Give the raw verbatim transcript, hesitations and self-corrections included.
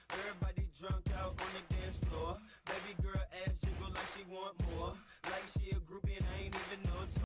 Everybody drunk out on the dance floor. Baby girl ass jiggle like she want more. Like she a groupie and I ain't even know it.